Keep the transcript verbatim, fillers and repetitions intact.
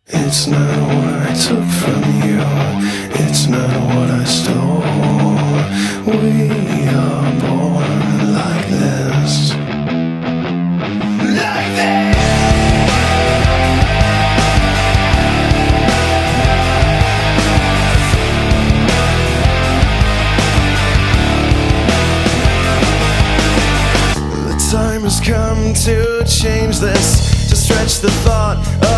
It's not what I took from you, it's not what I stole. We are born like this. Like this! The time has come to change this, to stretch the thought